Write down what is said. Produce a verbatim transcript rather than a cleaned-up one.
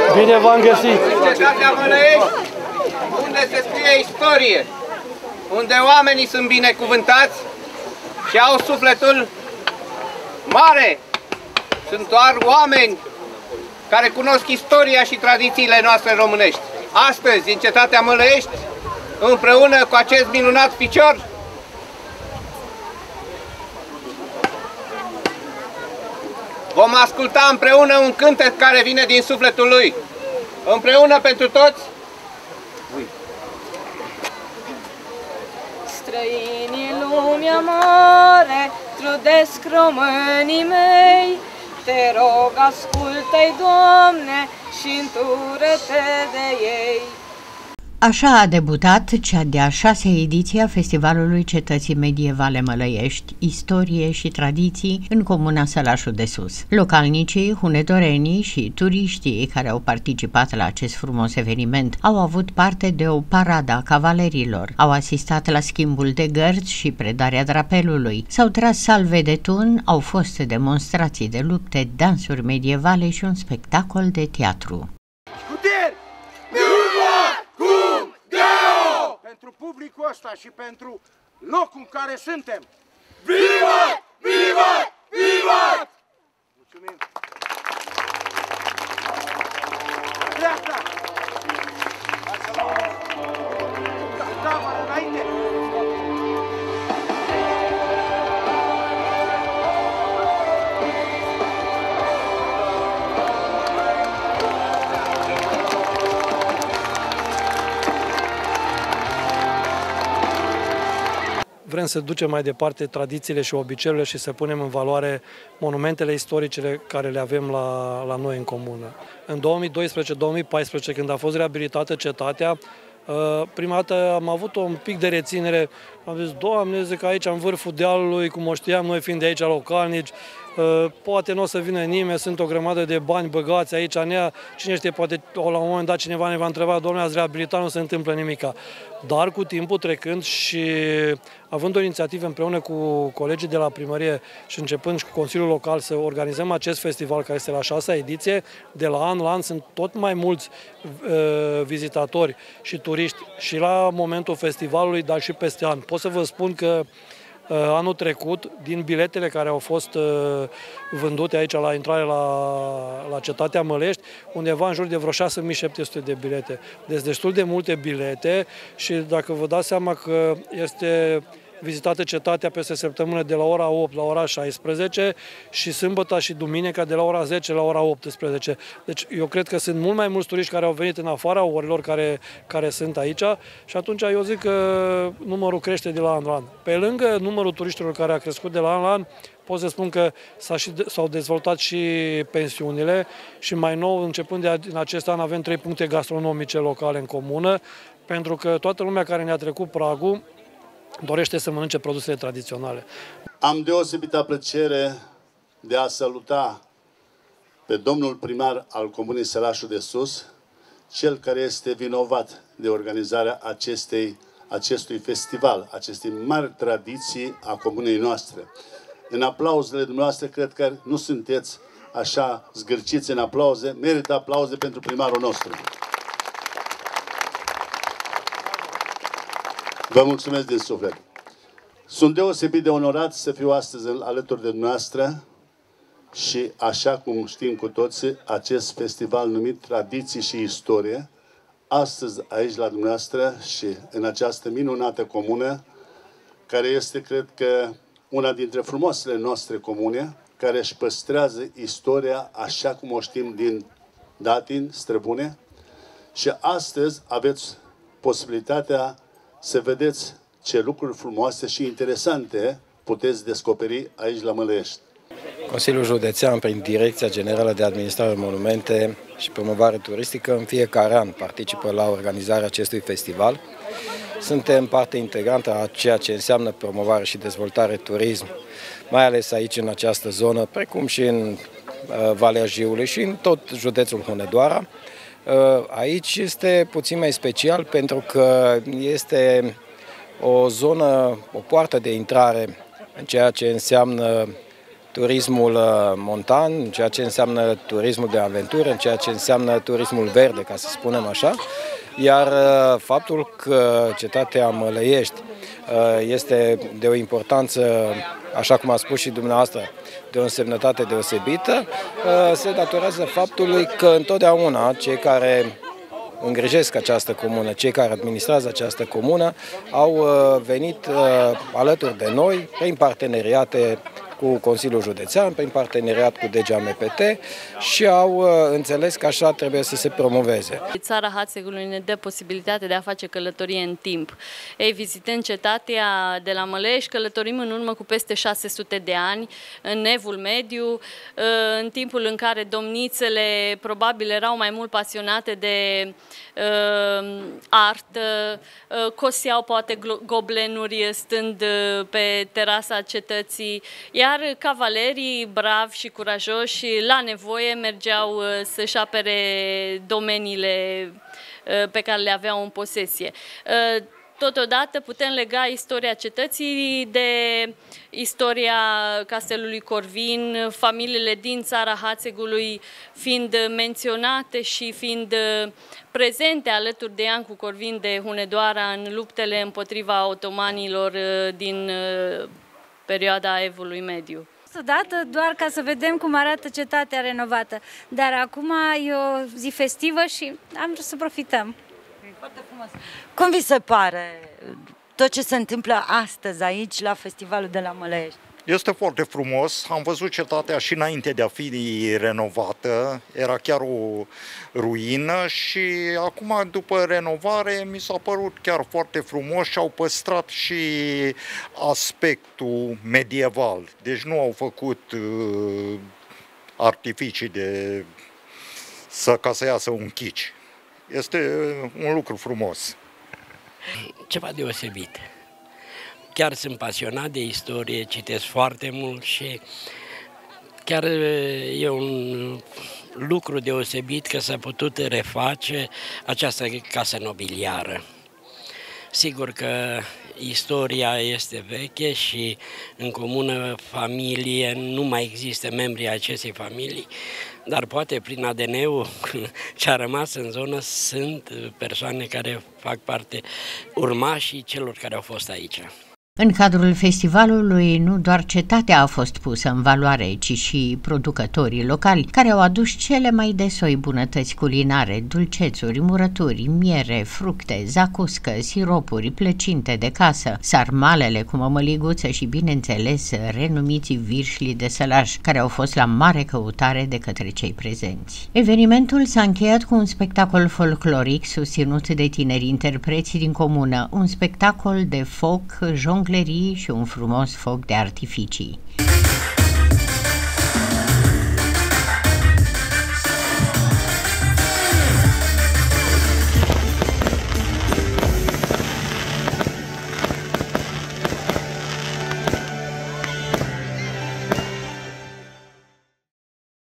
Bine v-am găsit! Cetatea Mălăiești, unde se scrie istorie, unde oamenii sunt binecuvântați și au sufletul mare. Sunt doar oameni care cunosc istoria și tradițiile noastre românești. Astăzi, în Cetatea Mălăiești, împreună cu acest minunat ficior, vom asculta împreună un cântec care vine din sufletul lui. Împreună pentru toți. Străinii lumea mare, trudesc românii mei, te rog, ascultă-i, Doamne, și întură-te de ei. Așa a debutat cea de-a șasea ediție a Festivalului Cetății Medievale Mălăiești, Istorie și Tradiții în comuna Sălașul de Sus. Localnicii, hunedorenii și turiștii care au participat la acest frumos eveniment au avut parte de o paradă a cavalerilor, au asistat la schimbul de gărzi și predarea drapelului, s-au tras salve de tun, au fost demonstrații de lupte, dansuri medievale și un spectacol de teatru. Pentru publicul ăsta și pentru locul în care suntem. Vivat! Vivat! Vivat! Mulțumim! Dreapta! Da, mă, înainte! Vrem să ducem mai departe tradițiile și obiceiurile și să punem în valoare monumentele istorice care le avem la, la noi în comună. În două mii doisprezece două mii paisprezece, când a fost reabilitată cetatea, prima dată am avut un pic de reținere. Am zis, Doamne, zic, aici în vârful dealului, cum o știam noi fiind de aici localnici, poate nu o să vină nimeni, sunt o grămadă de bani băgați aici, nea, cine știe, poate la un moment dat cineva ne va întreba, Doamne, ați reabilitat, nu se întâmplă nimica. Dar cu timpul trecând și având o inițiativă împreună cu colegii de la primărie și începând și cu Consiliul Local să organizăm acest festival, care este la șasea ediție, de la an la an sunt tot mai mulți uh, vizitatori și turiști și la momentul festivalului, dar și peste an. Pot să vă spun că anul trecut, din biletele care au fost vândute aici la intrare la, la Cetatea Mălăiești, undeva în jur de vreo șase mii șapte sute de bilete. Deci destul de multe bilete și dacă vă dați seama că este vizitată cetatea peste săptămână de la ora opt la ora șaisprezece și sâmbătă și duminica de la ora zece la ora optsprezece. Deci eu cred că sunt mult mai mulți turiști care au venit în afara orilor care, care sunt aici și atunci eu zic că numărul crește de la an la an. Pe lângă numărul turiștilor care a crescut de la an la an, pot să spun că s-au dezvoltat și pensiunile și mai nou, începând de din acest an, avem trei puncte gastronomice locale în comună, pentru că toată lumea care ne-a trecut pragul dorește să mănânce produsele tradiționale. Am deosebită plăcere de a saluta pe domnul primar al Comunei Sălașul de Sus, cel care este vinovat de organizarea acestei, acestui festival, acestei mari tradiții a comunei noastre. În aplauzele dumneavoastră, cred că nu sunteți așa zgârciți în aplauze, merită aplauze pentru primarul nostru. Vă mulțumesc din suflet. Sunt deosebit de onorat să fiu astăzi alături de dumneavoastră și, așa cum știm cu toții, acest festival numit Tradiții și Istorie, astăzi aici la dumneavoastră și în această minunată comună, care este, cred că, una dintre frumoasele noastre comune, care își păstrează istoria așa cum o știm din datini străbune și astăzi aveți posibilitatea să vedeți ce lucruri frumoase și interesante puteți descoperi aici la Mălăiești. Consiliul Județean, prin Direcția Generală de Administrare Monumente și Promovare Turistică, în fiecare an participă la organizarea acestui festival. Suntem parte integrantă a ceea ce înseamnă promovare și dezvoltare turism, mai ales aici în această zonă, precum și în Valea Jiului și în tot județul Hunedoara. Aici este puțin mai special pentru că este o zonă, o poartă de intrare în ceea ce înseamnă turismul montan, ceea ce înseamnă turismul de aventură, ceea ce înseamnă turismul verde, ca să spunem așa. Iar faptul că cetatea Mălăiești este de o importanță, așa cum a spus și dumneavoastră, de o însemnătate deosebită, se datorează faptului că întotdeauna cei care îngrijesc această comună, cei care administrează această comună, au venit alături de noi prin parteneriate cu Consiliul Județean, prin parteneriat cu D G A M P T și au înțeles că așa trebuie să se promoveze. Țara Hațegului ne dă posibilitatea de a face călătorie în timp. Ei, vizitând cetatea de la Mălăiești, călătorim în urmă cu peste șase sute de ani, în Evul Mediu, în timpul în care domnițele probabil erau mai mult pasionate de uh, artă, uh, coseau poate goblenuri stând pe terasa cetății, iar Iar cavalerii bravi și curajoși, la nevoie, mergeau să-și apere domeniile pe care le aveau în posesie. Totodată putem lega istoria cetății de istoria castelului Corvin, familiile din țara Hațegului fiind menționate și fiind prezente alături de Iancu Corvin de Hunedoara în luptele împotriva otomanilor din perioada Evului Mediu. Odată doar ca să vedem cum arată cetatea renovată, dar acum e o zi festivă și am vrut să profităm. Foarte frumos. Cum vi se pare tot ce se întâmplă astăzi aici la festivalul de la Mălăiești? Este foarte frumos, am văzut cetatea și înainte de a fi renovată, era chiar o ruină și acum după renovare mi s-a părut chiar foarte frumos și au păstrat și aspectul medieval, deci nu au făcut uh, artificii de să, ca să iasă un chici. Este un lucru frumos. Ceva deosebit. Chiar sunt pasionat de istorie, citesc foarte mult și chiar e un lucru deosebit că s-a putut reface această casă nobiliară. Sigur că istoria este veche și în comună familie nu mai există membrii acestei familii, dar poate prin A D N-ul ce a rămas în zonă sunt persoane care fac parte, urmașii celor care au fost aici. În cadrul festivalului, nu doar cetatea a fost pusă în valoare, ci și producătorii locali, care au adus cele mai de soi bunătăți culinare, dulcețuri, murături, miere, fructe, zacuscă, siropuri, plăcinte de casă, sarmalele cu mămăliguță și, bineînțeles, renumiții virșli de sălaș, care au fost la mare căutare de către cei prezenți. Evenimentul s-a încheiat cu un spectacol folcloric susținut de tineri interpreți din comună, un spectacol de foc, jonglerii și un frumos foc de artificii.